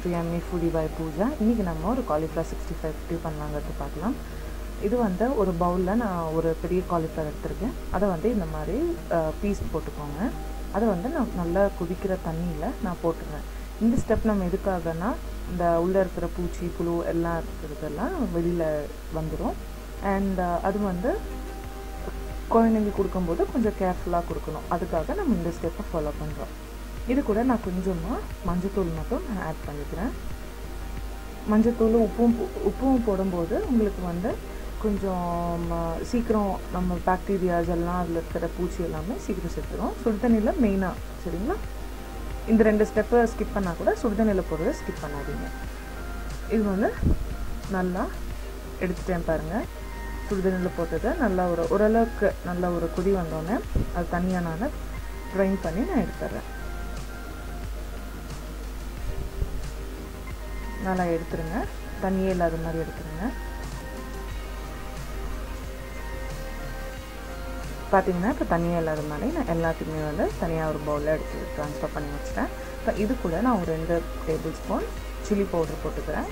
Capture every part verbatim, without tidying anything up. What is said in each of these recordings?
to Yummy Foodie by Pooja. இன்னைக்கு நம்ம ஒரு cauliflower sixty-five எப்படி பண்ணலாம்ங்கறது பார்க்கலாம். இது வந்து ஒரு பவுல்ல நான் ஒரு பெரிய cauliflower எடுத்துர்க்கேன். அத வந்து இந்த மாதிரி பீஸ் போட்டுக்கோங்க. அத வந்து நான் நல்லா கொதிக்கிற தண்ணியில நான் போட்டுறேன். இந்த ஸ்டெப் நம்ம எதுக்காகனா இந்த உள்ள இருக்கிற பூச்சி புழு எல்லாம் இருக்குறதெல்லாம் வெளியில வந்துரும். and அது வந்து குழந்தைங்களுக்கு கொடுக்கும்போது கொஞ்சம் கேர்ஃபுல்லா கொடுக்கணும். அதுக்காக நம்ம இந்த ஸ்டெப்பை ஃபாலோ பண்றோம். இது கூட நான் கொஞ்சமா மஞ்சள் மட்டும் ஆட் பண்ணிக்கிறேன். மஞ்சள் உப்பும் உப்பும் போடும்போது உங்களுக்கு வந்து கொஞ்சம் சீக்கிரம் நம்ம பாக்டீரியாஸ் எல்லாம் அதில் இருக்கிற பூச்சி எல்லாமே சீக்கிரம் செத்துரும். சுடுதண்ணியில் மெயினாக சரிங்களா. இந்த ரெண்டு ஸ்டெப்பை ஸ்கிப் பண்ணால் கூட சுடுதண்ணியில் போடுறத ஸ்கிப் பண்ணாதீங்க. இது வந்து நல்லா எடுத்துட்டேன் பாருங்கள். சுடுதண்ணியில் போட்டது நல்லா ஒரு ஓரளவுக்கு நல்லா ஒரு கொதி வந்தோடனே அது தனியாக நான் ட்ரைன் பண்ணி நான் எடுத்துடுறேன். நல்லா எடுத்துருங்க. தண்ணியே இல்லாத மாதிரி எடுத்துருங்க. பார்த்தீங்கன்னா இப்போ தண்ணியே இல்லாத மாதிரி நான் எல்லாத்தையுமே வந்து தனியாக ஒரு பவுலில் எடுத்து ட்ரான்ஸ்ஃபர் பண்ணி வச்சுட்டேன். இப்போ இது கூட நான் ஒரு ரெண்டு டேபிள் ஸ்பூன் சில்லி பவுடர் போட்டுக்கிறேன்.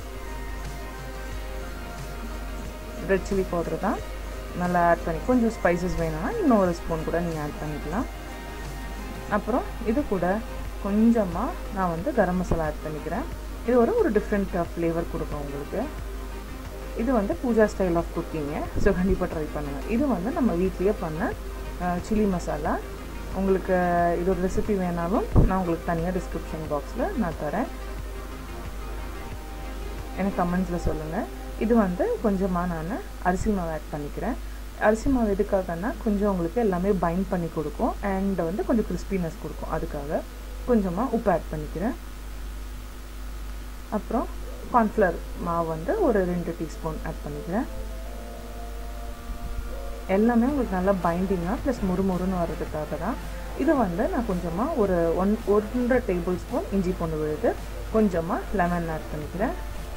ரெட் சில்லி பவுடர் தான் நல்லா ஆட் பண்ணி கொஞ்சம் ஸ்பைசஸ் வேணும்னா இன்னொரு ஸ்பூன் கூட நீங்கள் ஆட் பண்ணிக்கலாம். அப்புறம் இது கூட கொஞ்சமாக நான் வந்து கரம் மசாலா ஆட் பண்ணிக்கிறேன். இது ஒரு ஒரு டிஃப்ரெண்ட் ஃப்ளேவர் கொடுக்கும் உங்களுக்கு. இது வந்து Pooja style of cooking. So கண்டிப்பாக ட்ரை பண்ணுங்கள். இது வந்து நம்ம வீட்லேயே பண்ண சில்லி மசாலா. உங்களுக்கு இதோட ரெசிபி வேணாலும் நான் உங்களுக்கு தனியாக டிஸ்கிரிப்ஷன் பாக்ஸில் நான் தரேன். எனக்கு கமெண்ட்ஸில் சொல்லுங்கள். இது வந்து கொஞ்சமாக நான் அரிசி மாவு ஆட் பண்ணிக்கிறேன். அரிசி மாவு எதுக்காகனா கொஞ்சம் உங்களுக்கு எல்லாமே பைண்ட் பண்ணி கொடுக்கும் அண்ட் வந்து கொஞ்சம் கிறிஸ்பினஸ் கொடுக்கும். அதுக்காக கொஞ்சமாக உப்பு ஆட் பண்ணிக்கிறேன். அப்புறம் கார்ன்ஃப்ளவர் மாவு வந்து ஒரு ரெண்டு டீஸ்பூன் ஆட் பண்ணிக்கிறேன். எல்லாமே உங்களுக்கு நல்லா பைண்டிங்காக ப்ளஸ் முறுமுறுன்னு வர்றதுக்காக தான். இது வந்து நான் கொஞ்சமாக ஒரு ஒன் ஒன்றரை டேபிள் ஸ்பூன் இஞ்சி பூண்டு விழுது கொஞ்சமாக லெமன் ஆட் பண்ணிக்கிறேன்.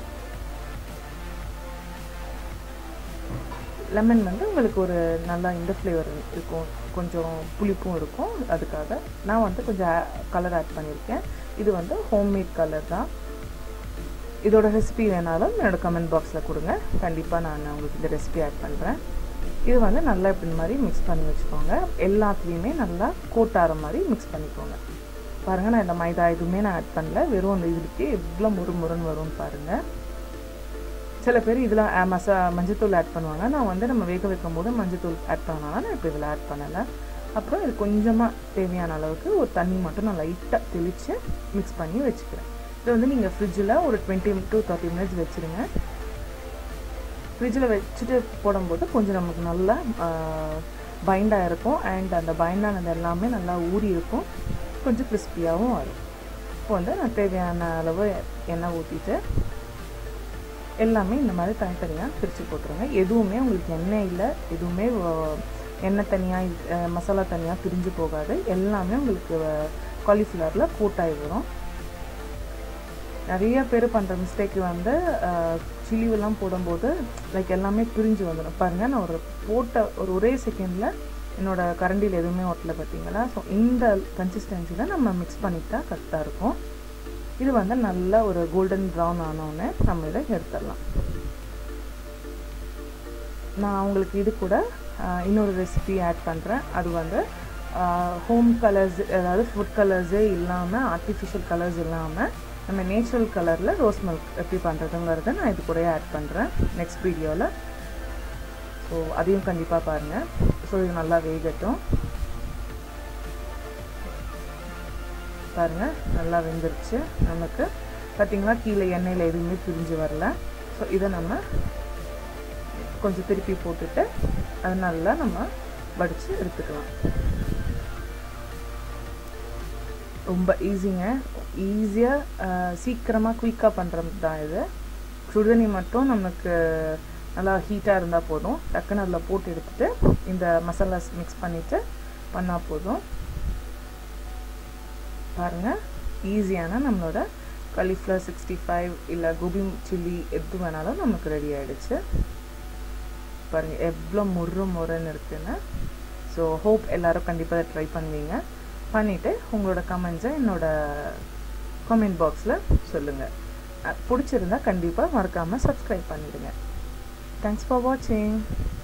லெமன் வந்து உங்களுக்கு ஒரு நல்லா இந்த ஃப்ளேவர் இருக்கும், கொஞ்சம் புளிப்பும் இருக்கும். அதுக்காக நான் வந்து கொஞ்சம் கலர் ஆட் பண்ணியிருக்கேன். இது வந்து ஹோம்மேட் கலர் தான். இதோட ரெசிபி வேணாலும் என்னோட கமெண்ட் பாக்ஸில் கொடுங்க. கண்டிப்பாக நான் உங்களுக்கு இந்த ரெசிபி ஆட் பண்ணுறேன். இது வந்து நல்லா இப்படி மாதிரி மிக்ஸ் பண்ணி வச்சுக்கோங்க. எல்லாத்துலேயுமே நல்லா கோட் ஆகிற மாதிரி மிக்ஸ் பண்ணிக்கோங்க. பாருங்கள், நான் இந்த மைதா எதுவுமே நான் ஆட் பண்ணல. வெறும் அந்த இதுக்கு எவ்வளோ முறு முருன்னு வரும்னு பாருங்கள். சில பேர் இதில் மசா மஞ்சத்தூள் ஆட் பண்ணுவாங்க. நான் வந்து நம்ம வேக வைக்கும் போது மஞ்சத்தூள் ஆட் பண்ணனால நான் இப்போ இதில் ஆட் பண்ணலை. அப்புறம் இது கொஞ்சமாக தேவையான அளவுக்கு ஒரு தண்ணி மட்டும் நான் லைட்டாக தெளித்து மிக்ஸ் பண்ணி வச்சுக்கிறேன். இது வந்து நீங்கள் ஃப்ரிட்ஜில் ஒரு டுவெண்ட்டி டு தேர்ட்டி மினிட்ஸ் வச்சுருங்க. ஃப்ரிட்ஜில் வச்சுட்டு போடும்போது கொஞ்சம் நமக்கு நல்லா பைண்டாக இருக்கும் அண்ட் அந்த பைண்டானது எல்லாமே நல்லா ஊறி இருக்கும், கொஞ்சம் கிறிஸ்பியாகவும் வரும். இப்போ வந்து நான் தேவையான அளவு எண்ணெய் ஊற்றிட்டு எல்லாமே இந்த மாதிரி தனித்தனியாக பிரித்து போட்டுருங்க. எதுவுமே உங்களுக்கு எண்ணெய் இல்லை, எதுவுமே எண்ணெய் தனியாக மசாலா தனியாக பிரிஞ்சு போகாது. எல்லாமே உங்களுக்கு காலிஃப்ளவரில் கோட்டாகி வரும். நிறைய பேர் பண்ணுற மிஸ்டேக்கு வந்து சில்லிவெல்லாம் போடும்போது லைக் எல்லாமே பிரிஞ்சு வந்துடும். பாருங்கள், நான் ஒரு போட்ட ஒரு ஒரே செகண்டில் என்னோடய கரண்டியில் எதுவுமே ஒட்டலை பார்த்தீங்களா. ஸோ இந்த கன்சிஸ்டன்சியில் நம்ம மிக்ஸ் பண்ணிட்டா கரெக்டாக இருக்கும். இது வந்து நல்லா ஒரு கோல்டன் ப்ரௌன் ஆனோடனே நம்ம இதை எடுத்துடலாம். நான் உங்களுக்கு இது கூட இன்னொரு ரெசிபி ஆட் பண்ணுறேன். அது வந்து ஹோம் கலர்ஸ், அதாவது ஃபுட் கலர்ஸே இல்லாமல் ஆர்டிஃபிஷியல் கலர்ஸ் இல்லாமல் நம்ம நேச்சுரல் கலரில் ரோஸ் மில்க் எப்படி பண்ணுறதுங்கிறத நான் இது கூட ஆட் பண்ணுறேன் நெக்ஸ்ட் வீடியோவில். ஸோ அதையும் கண்டிப்பாக பாருங்கள். ஸோ இது நல்லா வேகட்டும். பாருங்கள், நல்லா வெந்துருச்சு. நமக்கு பார்த்திங்கன்னா கீழே எண்ணெயில் எதுவுமே பிரிஞ்சு வரல. ஸோ இதை நம்ம கொஞ்சம் திருப்பி போட்டுட்டு அது நல்லா நம்ம வடித்து எடுத்துக்கலாம். ரொம்ப ஈஸிங்க. ஈஸியாக சீக்கிரமாக குயிக்காக பண்ணுறது தான் இது. சுடுதண்ணி மட்டும் நமக்கு நல்லா ஹீட்டாக இருந்தால் போதும். டக்குன்னு அதில் போட்டு எடுத்துகிட்டு இந்த மசாலாஸ் மிக்ஸ் பண்ணிவிட்டு பண்ணால் போதும். பாருங்கள், ஈஸியான நம்மளோட காலிஃப்ளவர் சிக்ஸ்டி ஃபைவ் இல்லை கோபி சில்லி எது வேணாலும் நமக்கு ரெடி ஆகிடுச்சு. பாருங்கள் எவ்வளோ முறு முறைன்னு இருக்குன்னு. ஸோ ஹோப் எல்லோரும் கண்டிப்பாக ட்ரை பண்ணுவீங்க. பண்ணிவிட்டு உங்களோட கமெண்ட்ஸை என்னோட கமெண்ட் பாக்ஸில் சொல்லுங்கள். பிடிச்சிருந்தா கண்டிப்பாக மறக்காமல் சப்ஸ்கிரைப் பண்ணிடுங்க. தேங்க்ஸ் ஃபார் வாட்சிங்.